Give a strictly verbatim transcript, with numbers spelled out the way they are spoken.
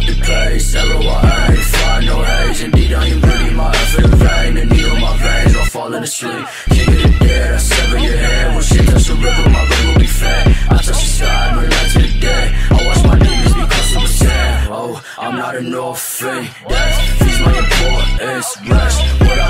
the pace, arrow I aim, fire no haze. Indeed I am breathing my effort in vain. The needle in my veins, I'll fall asleep. King of the dead, I sever your head. When shit touch the river, my brain will be fed. I touch the sky, burn light to the day. I watch my demons become super sad. Oh, I'm not an orphan. Death feeds my importance. Rest, what I